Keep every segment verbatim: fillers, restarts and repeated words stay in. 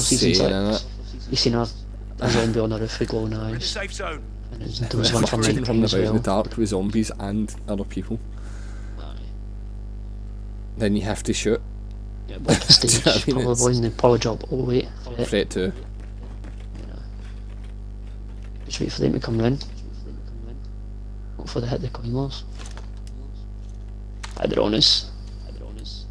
of season six. You seen a, a zombie on a roof with glowing eyes. And it, there was one from night running as about well. in the dark with zombies and other people. Aye. Then you have to shoot. Yeah, but the stage I mean, probably, and they probably drop, oh wait, threat. Threat two. Yeah. Just wait for them to come round. Wait for they hit the claymores. They're on us. They're on us.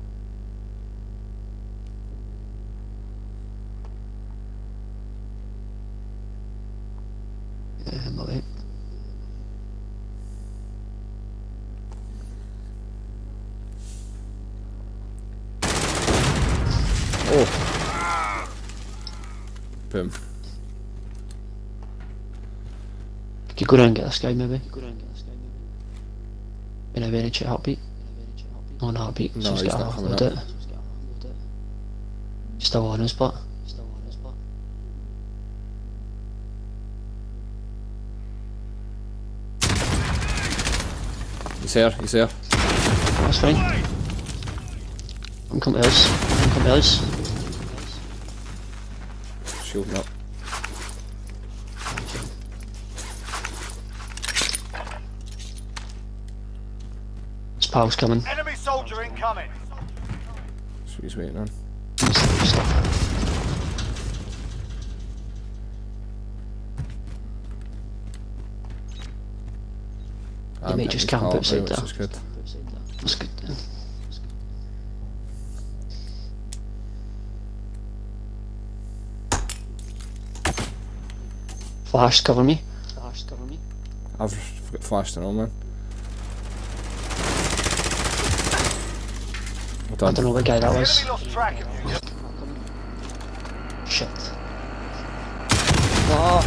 Yeah, I'm alright. Oh. Boom. Could you go down and get this guy maybe? Go down and get this guy maybe. In a very check heartbeat. Oh, no heartbeat. No, So he's he's not coming got up. it. Still on us, but. He's there, he's there. That's fine. I'm coming to us. I'm coming to us. Shielding up. His pal's coming. Enemy soldier incoming. So he's waiting on. They may just camp outside there. Which is good. That's good then. Flash, cover me. Flash, cover me. I've got flashed and all, man. Well I done. don't know what guy that was. Enemy lost track of you. Shit. Oh,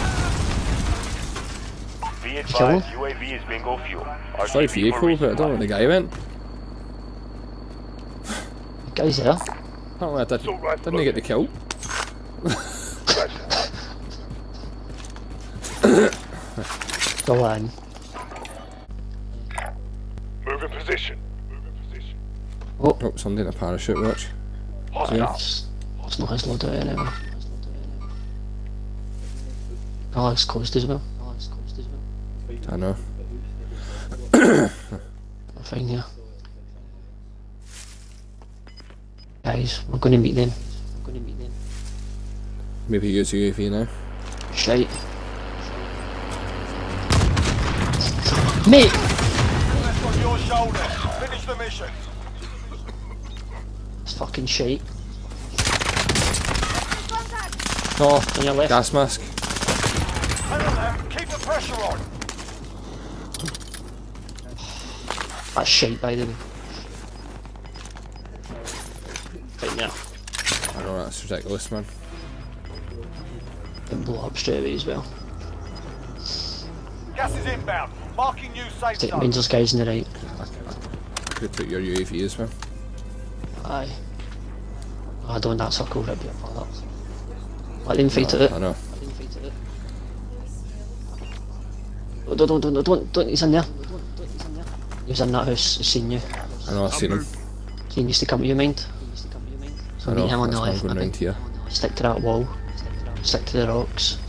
Be Kill advised, U A V is bingo fuel. Sorry for you, cool, but I don't know where the guy went. the guy's there. Apparently I did, didn't he get the kill? Go on. Move in position. Move in position. Oh, Oh, somebody in a parachute, watch. Hostile. it's, it's not his loadout anyway. Oh, it's closed as well. Oh, it's closed as well. I know. I'm fine here. Guys, we're going to meet them. We're going to meet them. Maybe use U A V now. Shite. Mate! Left on your shoulder. Finish the mission. It's fucking shite. No, on your left. Gas mask. Hang on there. Keep the pressure on. That's shite by the way. Right now. I know, that's ridiculous, man. And blow up straight away as well. Gas is inbound. Marking new safe Take zone. Rangers guys on the right. Could put your U A V as well. Aye. Oh, I don't want that circle right here for that. Let them fight No, it I out. know. Let them fight it out. Don't, don't, don't, don't, don't, he's in there. He's in that house, he's seen you. I know, I've seen him. He needs to come to your mind. So I meet know, him on the that's why I'm left, going maybe. round here. Stick to that wall. Stick to the rocks.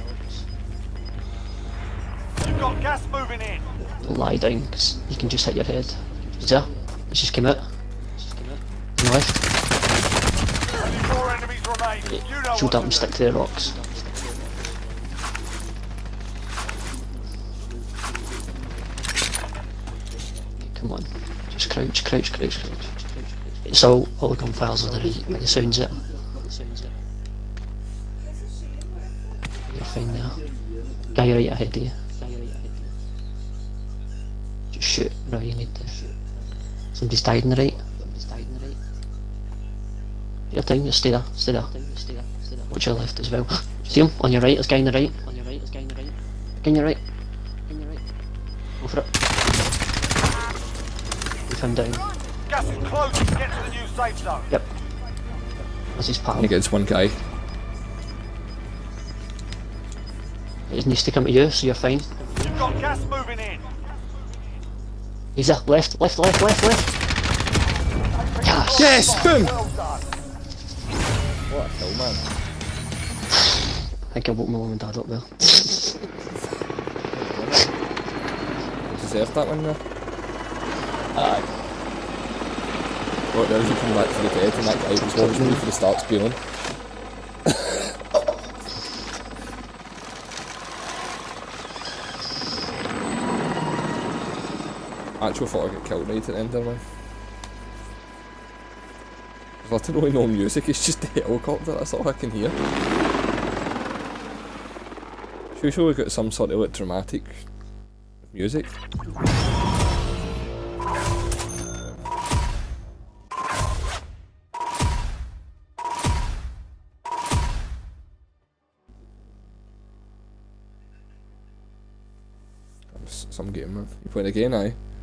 You've got gas moving in. Don't lie down, because you can just hit your head. He's there. He's just came out. On the left. Only four enemies remain. You know Shoot what up and to stick do. to the rocks. Come on. Just crouch, crouch, crouch, crouch. It's all, all the gunfires are the right, by the sounds it. You're fine there. Guy right ahead of you. Just shoot wherever you need to. Somebody's died on the right. Your time, just stay there, stay there. Watch your left as well. See him? On your right, there's a guy on the right. On your right, there's a guy on the right. Guy on your right. Go for it. Leave him down. Gas is closing. Get to the new safe zone. Yep. That's his pal. He gets one guy. He needs to come to you, so you're fine. You've got gas moving in. He's there. Left, left, left, left, left. Yes! Yes! Boom! Well done. What that kill, man. I think I woke my mum and dad up there. Deserved that one there. Aye. What, there's you coming back to the dead and that guy was watching me for the start spewing. Actually thought I got killed right at the end there, man. There's literally no music, it's just the helicopter, that's all I can hear. Should we got some sort of like dramatic music? Some game, man. You playing again, aye?